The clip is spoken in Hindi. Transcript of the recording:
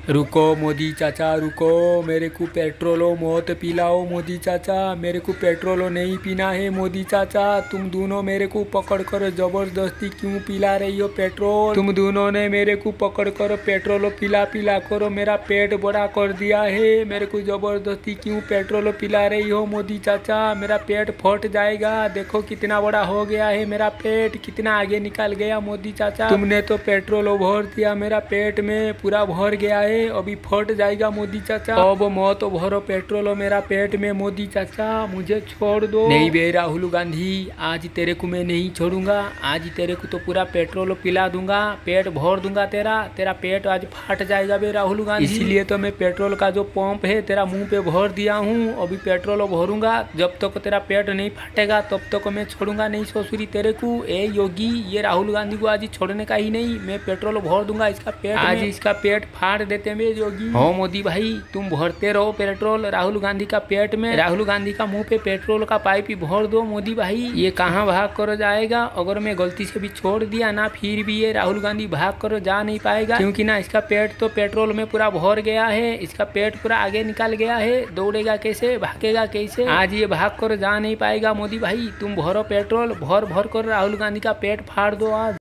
रुको मोदी चाचा रुको, मेरे को पेट्रोलो मत पिलाओ मोदी चाचा, मेरे को पेट्रोलो नहीं पीना है मोदी चाचा। तुम दोनों मेरे को पकड़ कर जबरदस्ती क्यों पिला रही हो पेट्रोल? तुम दोनों ने मेरे को पकड़ कर पेट्रोलो पिला पिला कर मेरा पेट बड़ा कर दिया है। मेरे को जबरदस्ती क्यों पेट्रोलो पिला रही हो मोदी चाचा? मेरा पेट फट जाएगा। देखो कितना बड़ा हो गया है मेरा पेट, कितना आगे निकल गया मोदी चाचा। तुमने तो पेट्रोलो भर दिया मेरा पेट में, पूरा भर गया है, अभी फट जाएगा मोदी चाचा। अब मत भरो पेट्रोल मेरा पेट में मोदी चाचा, मुझे छोड़ दो। नहीं बे राहुल गांधी, आज तेरे को मैं नहीं छोड़ूंगा। आज तेरे को तो पूरा पेट्रोल पिला दूंगा, पेट भर दूंगा तेरा पेट आज फट जाएगा बे राहुल गांधी। इसीलिए तो मैं पेट्रोल का जो पंप है तेरा मुंह पे भर दिया हूँ। अभी पेट्रोल भरूंगा, जब तक तेरा पेट नहीं फटेगा तब तक मैं छोड़ूंगा नहीं ससुरी तेरे को। ए योगी, ये राहुल गांधी को आज छोड़ने का ही नहीं, मैं पेट्रोल भर दूंगा इसका पेट आज, इसका पेट फाड़ देते हैं योगी। हो मोदी भाई, तुम भरते रहो पेट्रोल राहुल गांधी का पेट में, राहुल गांधी का मुंह पे पेट्रोल का पाइप ही भर दो मोदी भाई। ये कहाँ भाग कर जाएगा? अगर मैं गलती से भी छोड़ दिया ना, फिर भी ये राहुल गांधी भाग कर जा नहीं पाएगा, क्योंकि ना इसका पेट तो पेट्रोल में पूरा भर गया है, इसका पेट पूरा आगे निकल गया है। दौड़ेगा कैसे, भागेगा कैसे? आज ये भाग कर जा नहीं पाएगा मोदी भाई। तुम भरो पेट्रोल, भर भर कर राहुल गांधी का पेट फाड़ दो आज।